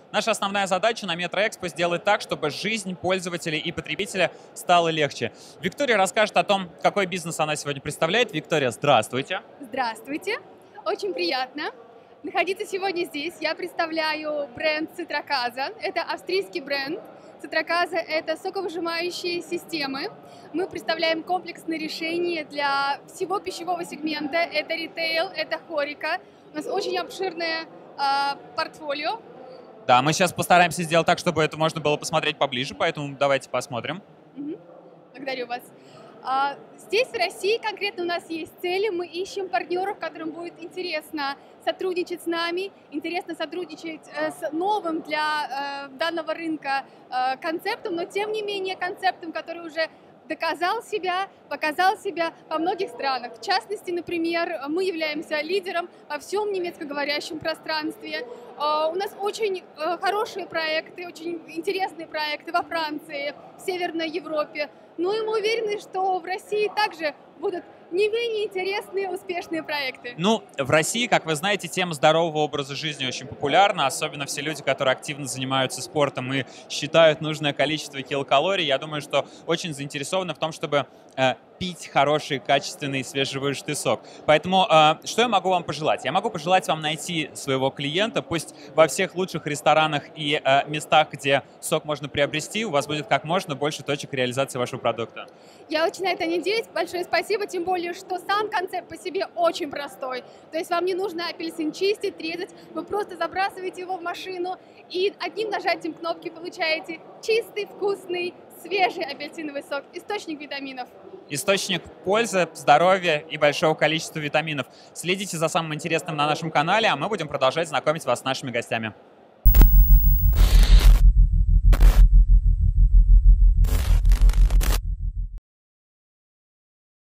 Наша основная задача на Метроэкспо сделать так, чтобы жизнь пользователей и потребителя стала легче. Виктория расскажет о том, какой бизнес она сегодня представляет. Виктория, здравствуйте. Здравствуйте, очень приятно находиться сегодня здесь. Я представляю бренд Цитраказа. Это австрийский бренд. Цитраказа — это соковыжимающие системы. Мы представляем комплексные решения для всего пищевого сегмента. Это ритейл, это хорика. У нас очень обширное портфолио. Да, мы сейчас постараемся сделать так, чтобы это можно было посмотреть поближе, поэтому давайте посмотрим. Благодарю вас. Здесь, в России, конкретно у нас есть цели. Мы ищем партнеров, которым будет интересно сотрудничать с нами, интересно сотрудничать с новым для данного рынка концептом, но тем не менее концептом, который уже доказал себя, показал себя во многих странах. В частности, например, мы являемся лидером во всем немецкоговорящем пространстве. У нас очень хорошие проекты, очень интересные проекты во Франции, в Северной Европе. Ну и мы уверены, что в России также будут не менее интересные, успешные проекты. Ну, в России, как вы знаете, тема здорового образа жизни очень популярна, особенно все люди, которые активно занимаются спортом и считают нужное количество килокалорий. Я думаю, что очень заинтересованы в том, чтобы пить хороший, качественный, свежевыжатый сок. Поэтому что я могу вам пожелать? Я могу пожелать вам найти своего клиента, пусть во всех лучших ресторанах и местах, где сок можно приобрести, у вас будет как можно больше точек реализации вашего продукта. Я очень на это надеюсь. Большое спасибо, тем более, что сам концепт по себе очень простой. То есть вам не нужно апельсин чистить, резать, вы просто забрасываете его в машину и одним нажатием кнопки получаете чистый, вкусный, свежий апельсиновый сок, источник витаминов. Источник пользы, здоровья и большого количества витаминов. Следите за самым интересным на нашем канале, а мы будем продолжать знакомить вас с нашими гостями.